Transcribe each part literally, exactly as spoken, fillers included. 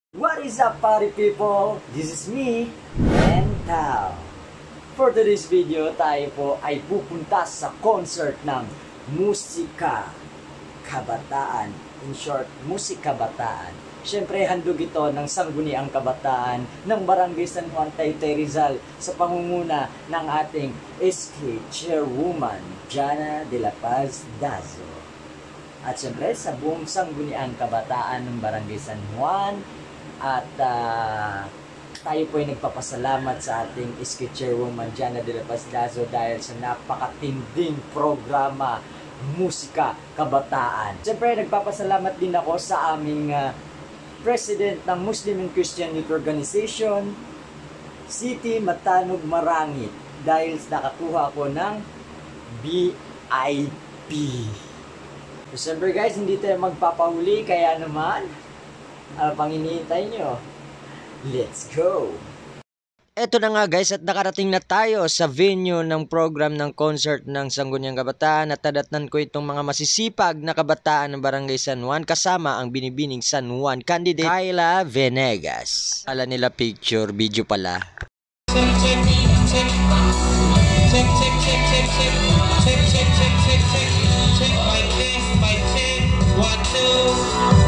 What is up, party people? This is me, and Tao. For today's video, tayo po ay pupunta sa concert ng Musika Kabataan. In short, Musika Kabataan. Siyempre, handog ito ng Sangguniang Kabataan ng Barangay San Juan, Taytay, Rizal sa pangunguna ng ating S K Chairwoman, Jana de la Paz Dazo. At siyempre, sa buong Sangguniang Kabataan ng Barangay San Juan. At uh, tayo po ay nagpapasalamat sa ating S K Chairwoman Jana de la Paz Dazo dahil sa napakatinding programa Musika Kabataan. Siyempre, nagpapasalamat din ako sa aming uh, President ng Muslim and Christian Youth Organization, City Matanog Marangit, dahil nakakuha ako ng V I P. So, siyempre guys, hindi tayo magpapahuli, kaya naman, ano pang iniintay nyo? Let's go! Eto na nga guys, at nakarating na tayo sa venue ng program ng concert ng Sangguniang Kabataan at nadatnan ko itong mga masisipag na kabataan ng Barangay San Juan kasama ang binibining San Juan candidate Kyla Venegas. Ala nila picture, video pala. Check, check, check, check, check, check, check, check, check, check, check, check, check, check, check, my test, my check, one, two.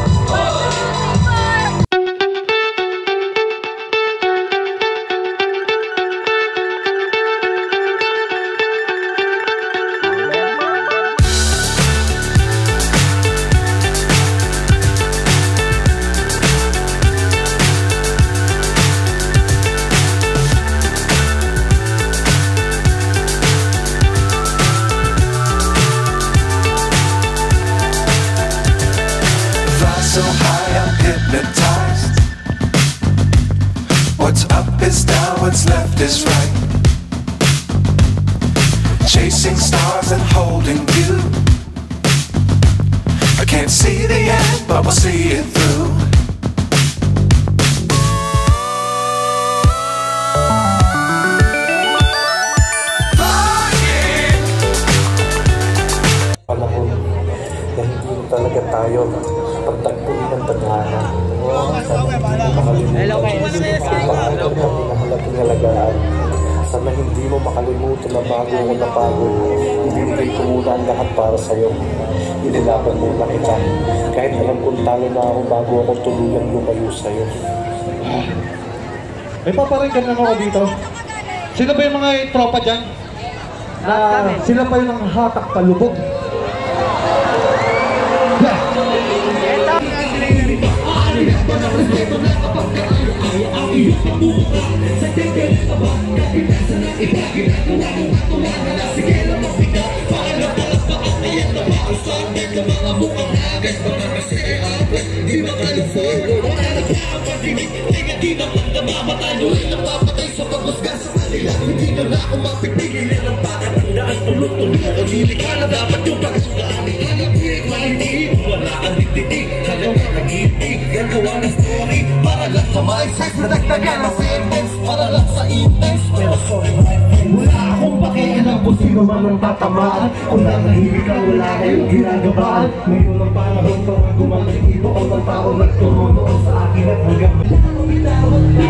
So high I'm hypnotized. What's up is down, what's left is right. Chasing stars and holding you. I can't see the end, but we'll see it through. Panahon na hindi talaga tayo pagtagpuin ng tadhana. Hello kayo. Ang pinakalaking alagaan. Sana hindi mo makalimutan na bago ako napagod. Ibibigay ko muna ang lahat para sa'yo. Inilaban muna kita. Kahit alam kong talo na ako bago ako tuluyang lumayo sa'yo. May paparinggan lang ako dito. Sino ba yung mga tropa dyan? Na sila pa yung nanghatak palubog. Para lang sa my sex na nagtagal ng sentence. Para lang sa intense. Pero sorry, wala akong pakialam kung sino man ang tatamaan. Kung nanahimik ka, wala kayong ginagabaan. Ngayon ang panahon para gumaling ibo o ng tao nagturo noon sa akin at hanggang binawag na.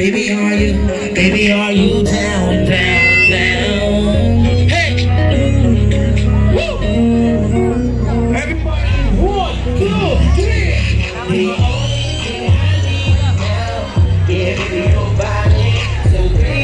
Baby, are you, baby, are you down, down, down? Hey! Woo! Everybody, one, two, three! The only thing I need now, yeah, baby, your body, so baby.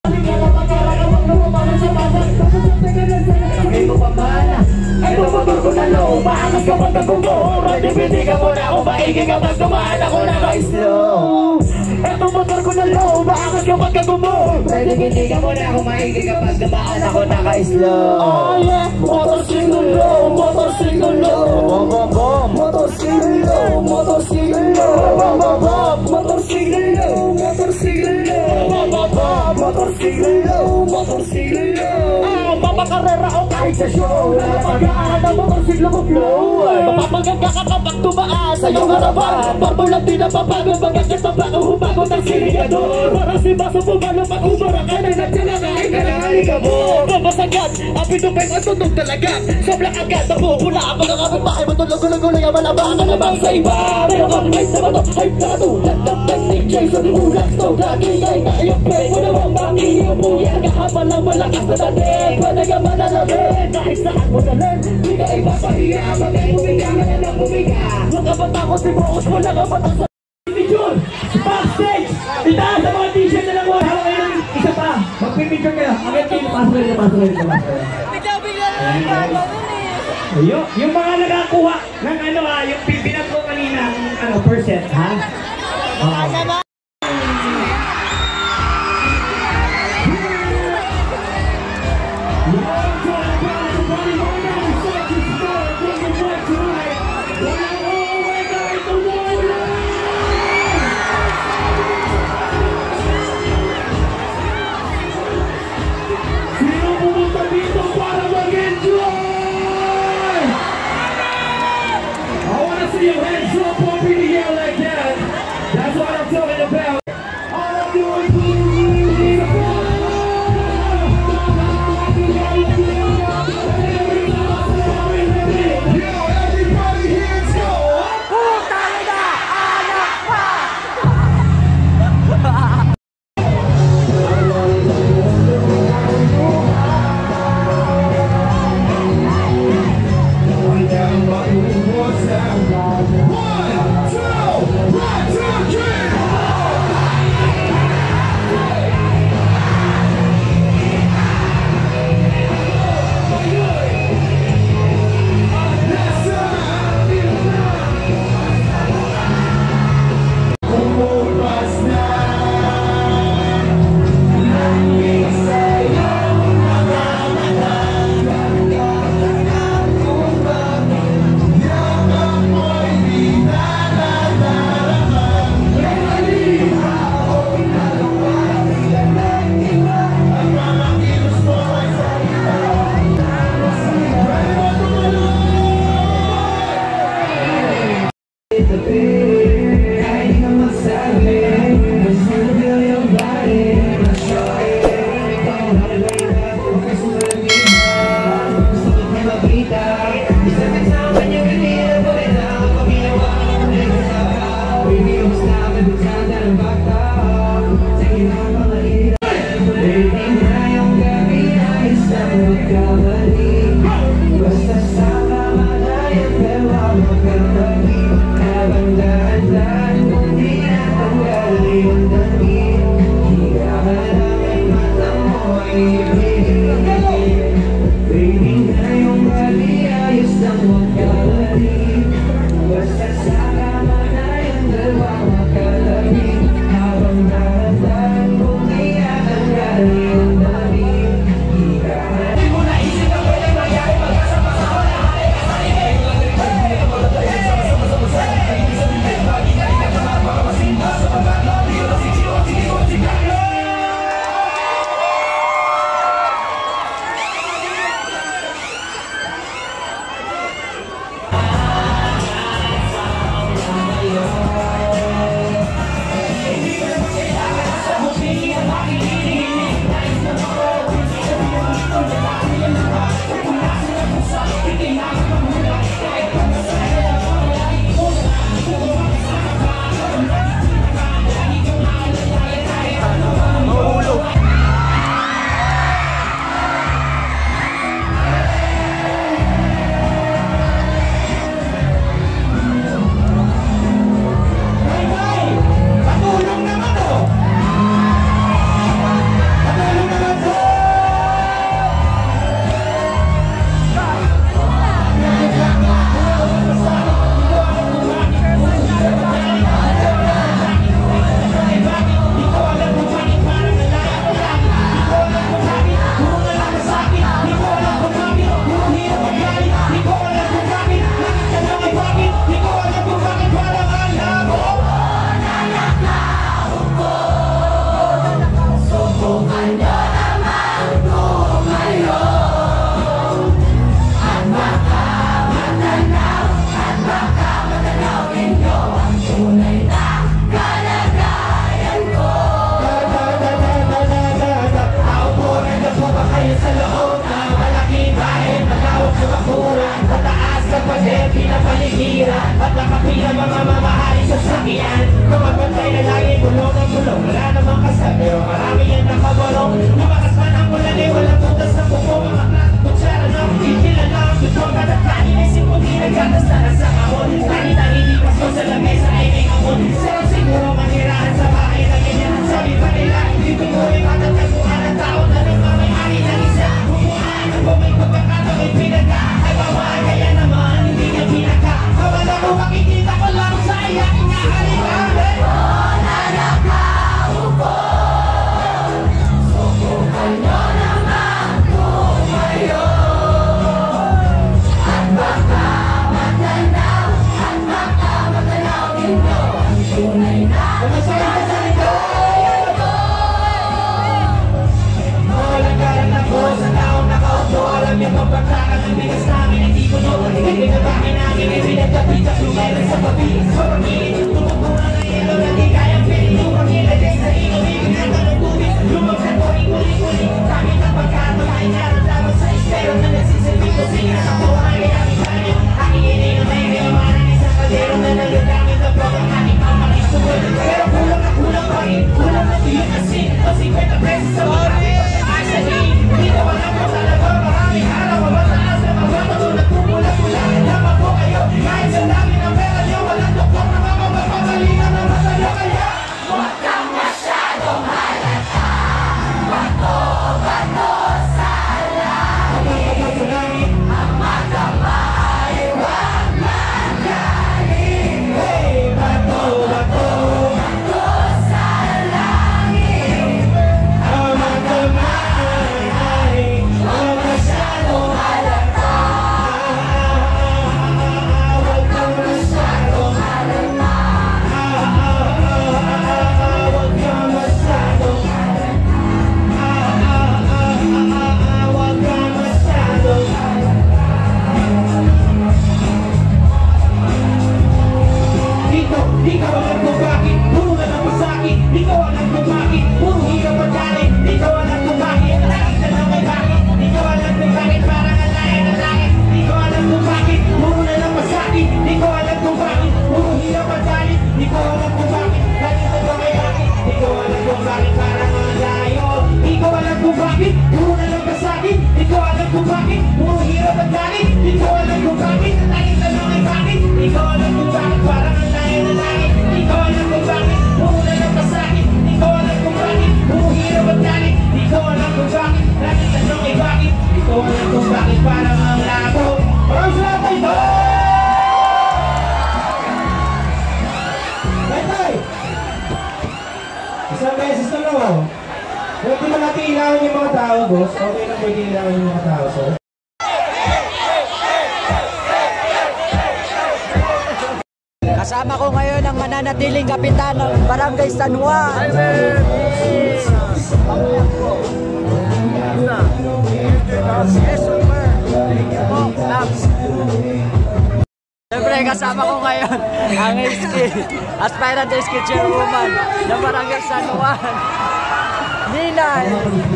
Ay bumotor ko na low, maangas kapag nagumura. Dibindigan mo na ako maigi kapag dumaan ako naka-slow. Eto motor ko na low, maangas kapag nagumura. Dibindigan mo na ako maigi kapag dumaan ako naka-slow. Oh yeah, motor single low, motor single low. Bom bom bom, motor single low, motor single low. Bom bom bom, motor single low, motor single low. Bom bom bom, motor single low, motor single low. Ah, mapakarera o kahit sa show. Pag-aaral na motor siglo mo flow. Mapapaganda ka kapag tumaas sa iyong harapan. Parbol lang din ang papagod, magagit pa bago humagot ang sinigador. Parang si Baso pumalo pag umara ka na naglalakay ka na alikabot. Mamasagad, ang pinupay matunog talaga. Sobrang agad na bukula ang pagkakapit bahay. Matulog-gulog-gulog ang malabangan ka naman sa iba. Pero kung may sa bato, hype na katulad ng technique Jason Ulas. So lagi ay na iyong play mo naman bangiyong buyan. Kahapon lang malakas na dating, pwede ka manalamin. Kahit saan mo dalhin, di ka ipapahiya. Pagay bumiga ka na lang bumiga. Huwag ka patakot si Bocos, wala ka patakot sa picture. Backstage, itaas sa mga t-shirt na lang mo. Hawak kayo ng isa pa, magpipicture kayo. Agad kayo, pasok kayo, pasok kayo, pasok kayo. Bigla-bigla na lang bago nun eh. Yung, yung mga nakakuha ng ano ha, yung pipinat ko kanina, ano, percent ha? Oo. Your hands up, up in the air like that. That's what I'm talking na mga mamahaling sasakyan. Kumapantay na lagi, bulong ng bulong, wala namang kasal, pero marami yan nakabulong. Lumakas man ang ulan eh, walang butas na buko. Mga klat, kutsara na, kikila na ang tutong. Kada kanin ay simputi, nagkatas na sa kahon. Kahit ang hindi pasko sa lamesa ay may kapon. Pero siguro manirahan sa bahay na ganyan. Sabi pa nila, dito mo ay matatagpuan ang tao na nagmamayari ng isa. Bukuhan ang bumay pagkakataon ay pinagka. Ay bawaan kaya naman, hindi niya pinaka. Kawala mo makikita ko lang sa iyak nga halikan. Wala na kaupo, subukan nyo naman tumayo. At baka magdanaw, at baka magdanaw ninyo. Tunay na masalita ito. Walang karang ako sa taong nakaupo. Alam niyo kung pagkakas ng bigas namin ay di ko no. Hindi na bakit namin ay pinagkapit. Lumaylan sa pabilis sa pamilya. Tumutungan na yelo na di kayang piling. Upang ilagay sa ilo, ibigay ka ng tubig. Lumagsan ko ikuling-kuling. Gamit ang pagkato ay nararamdaman sa espero na nagsisilbi ko. Singin sa buhay ay aming kanyo. Aking ining na may riyamanan isang kadero na nagagamit ang pag ang aking pamaking sumul. Pero kulang na kulang pa rin. Kulang na tuyo kasi. O fifty pesos sa marami pagkakas na din. Hindi na wala po talaga maraming araw. Mabataas na mababago na tumula-tula. Lamang po kayo. Kahit sa dami ng pera nyo, walang doktor na mapapagalingan na masalo kaya. Huwag kang masyadong halata. Bato, bato sa langit. Ang magama ay huwag magaling. Hey, bato, bato, bato sa langit. Ang magama ay huwag masyadong halata. Huwag kang masyadong halata. Huwag kang masyadong Huwag kang masyadong Dito, di ka alam kung bakit puro na lang masakit. Di ka alam kung bakit puro hirap at galit. Di ka alam kung bakit lagi ka lang may bakit. Di ka alam kung bakit parang ang layan ng langit. Di ka alam kung bakit puro na lang masakit. Di ka alam kung bakit puro hirap at galit. Di ka alam kung bakit lagi ka lang may bakit. Di ka alam kung bakit parang ang layo. Di ka alam kung bakit puro na lang masakit. Di ka alam kung bakit puro hirap at galit. Di ka alam kung bakit lagi ka lang may bakit. Di ka alam kung bakit parang ang layan ng langit. Di ka alam kung bakit puro na lang masakit. Di ka alam kung bakit puro hirap at galit. Di ka alam kung bakit lagi ka lang may bakit. Di ka alam kung bakit parang ang labo. Parang sa natin ito! Tay-tay! Isang beses na lang ako. Pwede ba natin ilawin yung mga tao, boss? Okay na pwede ilawin yung mga tao, sir? Kasama ko ngayon ang mananatiling kapitan ng Barangay San Juan. Siyempre kasama ko ngayon ang S K, aspirant S K chairwoman ng Barangay San Juan, Ninay.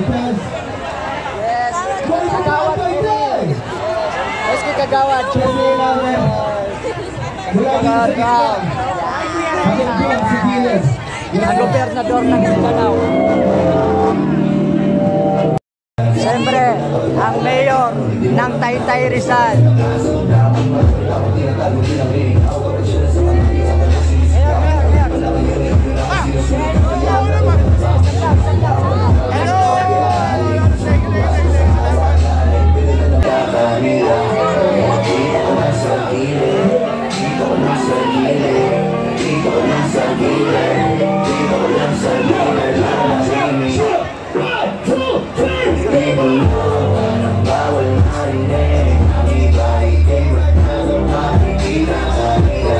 Yes, Kagawad Ninay. S K Kagawad chairwoman. Kagawad. Ang gobernador ng Mindanao. Siyempre, ang mayor ng Taytay Rizal. Bawal marinig, di ba ikay magkakaroon, hindi na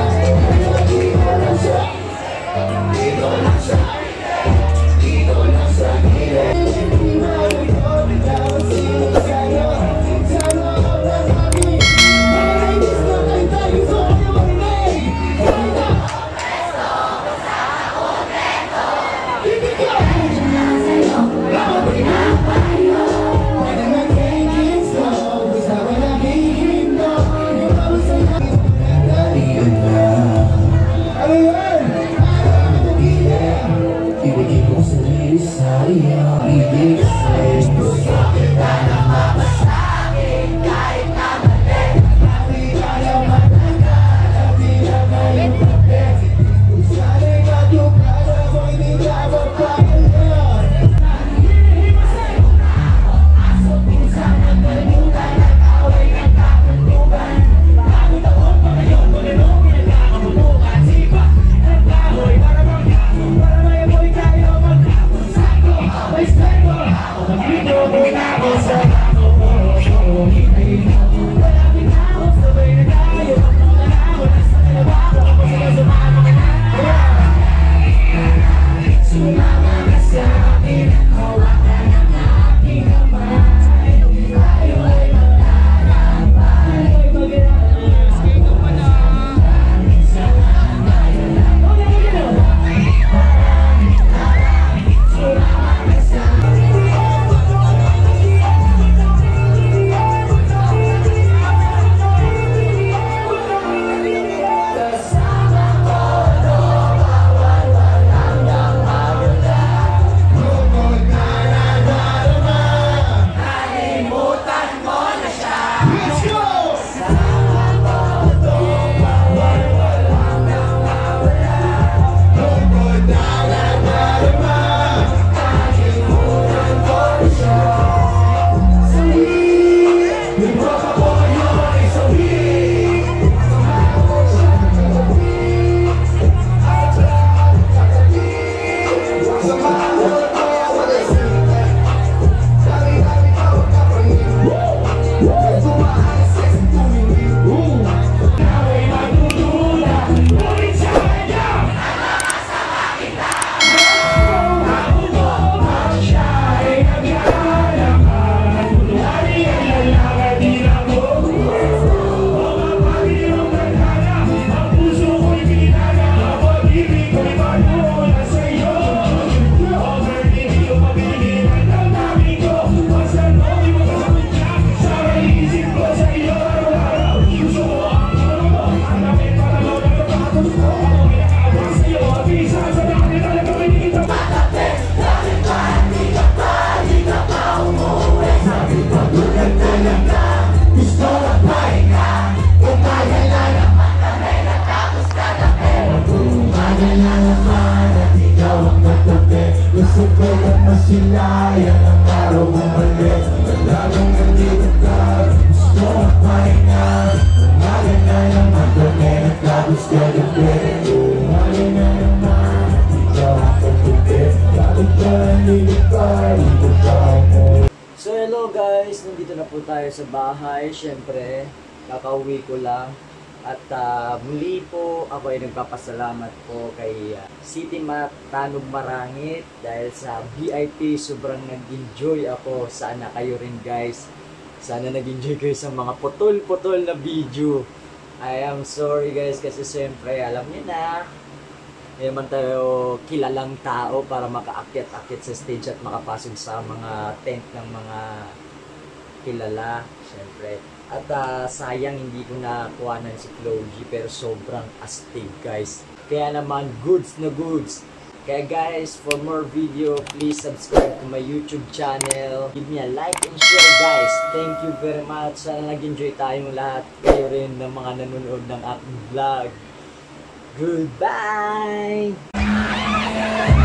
Kasabay ka masilayan ang araw bumalik. Lagong nandito ka, gusto magpahinga. Umaga na naman kami nagkabos kagabi. Umaga na naman, ikaw ang pagbuti. Bakit ka nandito ka, dito ka mo. So hello guys, nandito na po tayo sa bahay. Siyempre, kakauwi ko lang. At uh, muli po ako ay nagpapasalamat po kay uh, City Matanog Marangit dahil sa V I P sobrang nag-enjoy ako. Sana kayo rin guys. Sana nag-enjoy kayo sa mga putol-putol na video. I am sorry guys kasi siyempre alam niyo na hindi man tayo kilalang tao para makaakyat-akyat sa stage at makapasok sa mga tent ng mga kilala. Siyempre. At uh, sayang hindi ko nakuhanan si Flo G pero sobrang astig guys. Kaya naman goods na goods. Kaya guys, for more video, please subscribe to my YouTube channel. Give me a like and share guys. Thank you very much. Sana nag-enjoy tayong lahat. Kayo rin ng mga nanonood ng aking vlog. Goodbye!